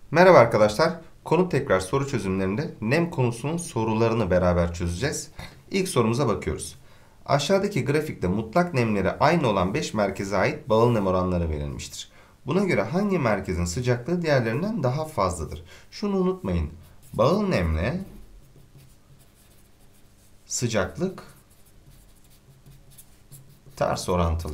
Merhaba arkadaşlar. Konu tekrar soru çözümlerinde nem konusunun sorularını beraber çözeceğiz. İlk sorumuza bakıyoruz. Aşağıdaki grafikte mutlak nemleri aynı olan 5 merkeze ait bağıl nem oranları verilmiştir. Buna göre hangi merkezin sıcaklığı diğerlerinden daha fazladır? Şunu unutmayın. Bağıl nemle sıcaklık ters orantılı.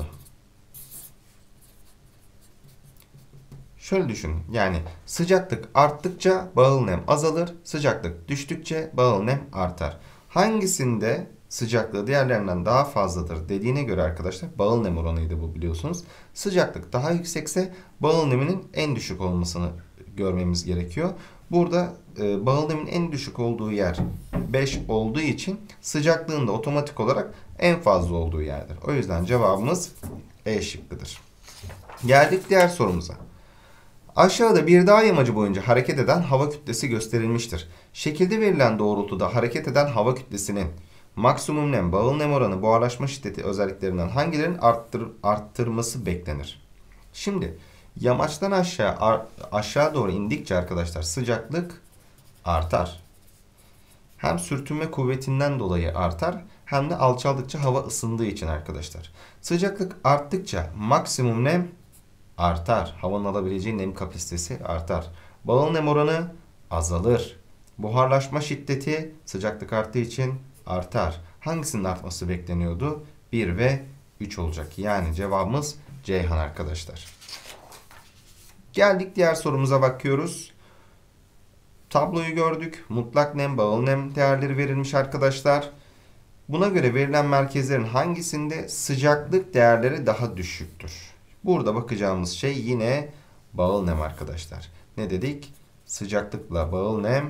Şöyle düşün. Yani sıcaklık arttıkça bağıl nem azalır. Sıcaklık düştükçe bağıl nem artar. Hangisinde sıcaklığı diğerlerinden daha fazladır dediğine göre arkadaşlar bağıl nem oranıydı bu biliyorsunuz. Sıcaklık daha yüksekse bağıl neminin en düşük olmasını görmemiz gerekiyor. Burada bağıl nemin en düşük olduğu yer 5 olduğu için sıcaklığın da otomatik olarak en fazla olduğu yerdir. O yüzden cevabımız E şıkkıdır. Geldik diğer sorumuza. Aşağıda bir dağ yamacı boyunca hareket eden hava kütlesi gösterilmiştir. Şekilde verilen doğrultuda hareket eden hava kütlesinin maksimum nem, bağıl nem oranı, buharlaşma şiddeti özelliklerinden hangilerinin arttırması beklenir? Şimdi yamaçtan aşağı doğru indikçe arkadaşlar sıcaklık artar. Hem sürtünme kuvvetinden dolayı artar hem de alçaldıkça hava ısındığı için arkadaşlar. Sıcaklık arttıkça maksimum nem artar. Havanın alabileceği nem kapasitesi artar. Bağıl nem oranı azalır. Buharlaşma şiddeti sıcaklık arttığı için artar. Hangisinin artması bekleniyordu? 1 ve 3 olacak. Yani cevabımız Ceyhan arkadaşlar. Geldik diğer sorumuza bakıyoruz. Tabloyu gördük. Mutlak nem, bağıl nem değerleri verilmiş arkadaşlar. Buna göre verilen merkezlerin hangisinde sıcaklık değerleri daha düşüktür? Burada bakacağımız şey yine bağıl nem arkadaşlar. Ne dedik? Sıcaklıkla bağıl nem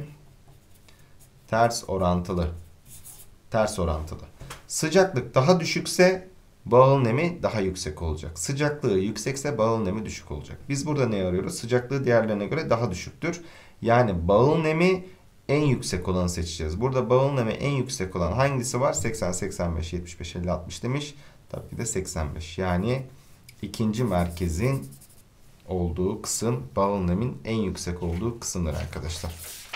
ters orantılı. Ters orantılı. Sıcaklık daha düşükse bağıl nemi daha yüksek olacak. Sıcaklığı yüksekse bağıl nemi düşük olacak. Biz burada ne arıyoruz? Sıcaklığı diğerlerine göre daha düşüktür. Yani bağıl nemi en yüksek olanı seçeceğiz. Burada bağıl nemi en yüksek olan hangisi var? 80, 85, 75, 50, 60 demiş. Tabii ki de 85. Yani ikinci merkezin olduğu kısım bağıl nemin en yüksek olduğu kısımdır arkadaşlar.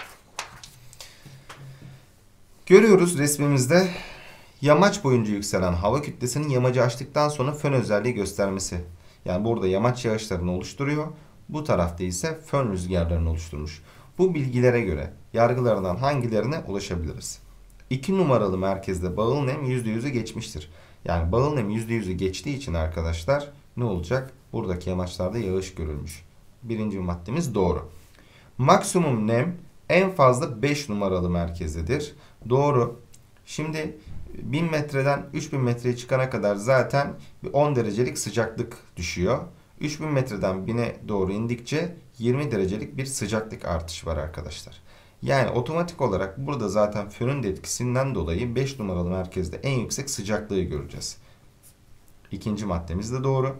Görüyoruz resmimizde yamaç boyunca yükselen hava kütlesinin yamacı aştıktan sonra fön özelliği göstermesi. Yani burada yamaç yağışlarını oluşturuyor. Bu tarafta ise fön rüzgarlarını oluşturmuş. Bu bilgilere göre yargılarından hangilerine ulaşabiliriz? 2 numaralı merkezde bağıl nem %100'ü geçmiştir. Yani bağıl nem %100'ü geçtiği için arkadaşlar ne olacak? Buradaki yamaçlarda yağış görülmüş. Birinci maddemiz doğru. Maksimum nem en fazla 5 numaralı merkezdedir. Doğru. Şimdi 1000 metreden 3000 metreye çıkana kadar zaten 10 derecelik sıcaklık düşüyor. 3000 metreden 1000'e doğru indikçe 20 derecelik bir sıcaklık artışı var arkadaşlar. Yani otomatik olarak burada zaten fönün de etkisinden dolayı 5 numaralı merkezde en yüksek sıcaklığı göreceğiz. İkinci maddemiz de doğru.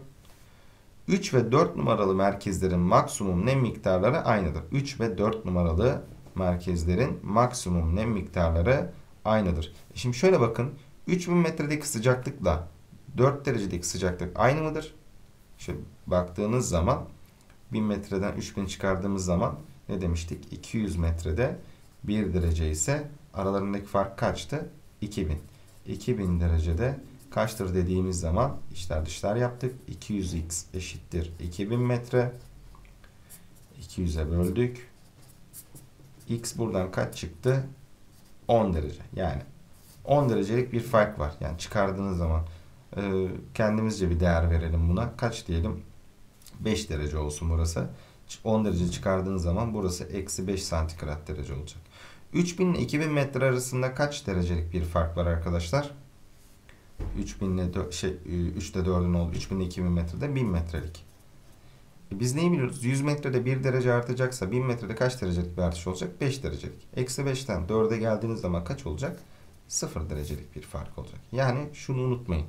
3 ve 4 numaralı merkezlerin maksimum nem miktarları aynıdır. 3 ve 4 numaralı merkezlerin maksimum nem miktarları aynıdır. Şimdi şöyle bakın. 3000 metredeki sıcaklıkla 4 derecelik sıcaklık aynı mıdır? Şöyle baktığınız zaman 1000 metreden 3000 çıkardığımız zaman ne demiştik? 200 metrede 1 derece ise aralarındaki fark kaçtı? 2000. 2000 derecede kaçtır dediğimiz zaman içler dışlar yaptık. 200x eşittir 2000 metre. 200'e böldük. X buradan kaç çıktı? 10 derece. Yani 10 derecelik bir fark var. Yani çıkardığınız zaman kendimizce bir değer verelim buna. Kaç diyelim? 5 derece olsun burası. 10 derece çıkardığınız zaman burası eksi 5 santigrat derece olacak. 3000 ile 2000 metre arasında kaç derecelik bir fark var arkadaşlar? 3000 ile 3'te 4'ün oldu. 3000 ile 2000 metrede 1000 metrelik. Biz neyi biliyoruz? 100 metrede 1 derece artacaksa 1000 metrede kaç derecelik bir artış olacak? 5 derecelik. Eksi 5'ten 4'e geldiğiniz zaman kaç olacak? 0 derecelik bir fark olacak. Yani şunu unutmayın.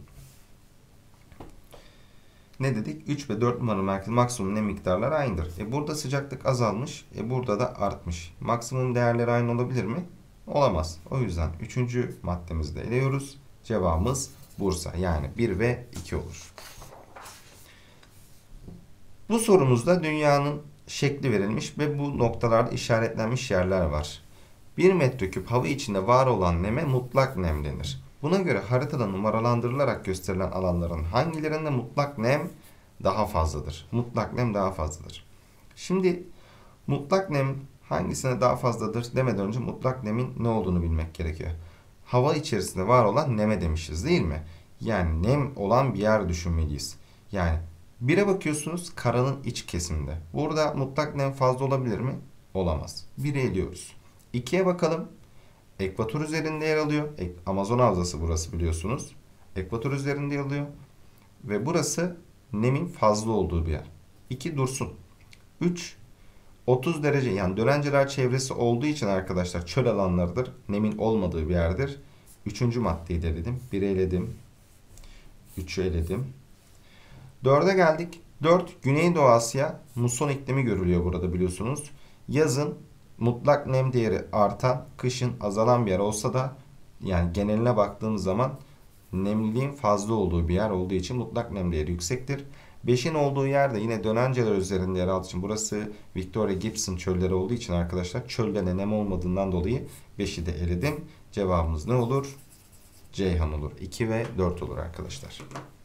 Ne dedik? 3 ve 4 numaralı merkez maksimum nem miktarları aynıdır. Burada sıcaklık azalmış. Burada da artmış. Maksimum değerleri aynı olabilir mi? Olamaz. O yüzden 3. maddemizi de eliyoruz. Cevabımız Bursa. Yani 1 ve 2 olur. Bu sorumuzda dünyanın şekli verilmiş ve bu noktalarda işaretlenmiş yerler var. 1 metreküp hava içinde var olan neme mutlak nem denir. Buna göre haritada numaralandırılarak gösterilen alanların hangilerinde mutlak nem daha fazladır? Mutlak nem daha fazladır. Şimdi mutlak nem hangisine daha fazladır demeden önce mutlak nemin ne olduğunu bilmek gerekiyor. Hava içerisinde var olan neme demişiz değil mi? Yani nem olan bir yer düşünmeliyiz. Yani 1'e bakıyorsunuz, karanın iç kesiminde. Burada mutlak nem fazla olabilir mi? Olamaz. 1'i eliyoruz. 2'ye bakalım. Ekvator üzerinde yer alıyor. Amazon havzası burası, biliyorsunuz. Ekvator üzerinde yer alıyor. Ve burası nemin fazla olduğu bir yer. 2 dursun. 3 30 derece, yani dönenceler çevresi olduğu için arkadaşlar çöl alanlarıdır. Nemin olmadığı bir yerdir. 3. maddeyi de eledim. 1'i eledim. 3'ü eledim. 4'e geldik. 4 Güneydoğu Asya muson iklimi görülüyor burada, biliyorsunuz. Yazın mutlak nem değeri artan, kışın azalan bir yer olsa da yani geneline baktığımız zaman nemliliğin fazla olduğu bir yer olduğu için mutlak nem değeri yüksektir. 5'in olduğu yerde yine dönenceler üzerinde yer aldığı için, burası Victoria Gibson çölleri olduğu için arkadaşlar çölde de nem olmadığından dolayı 5'i de eledim. Cevabımız ne olur? Ceyhan olur. 2 ve 4 olur arkadaşlar.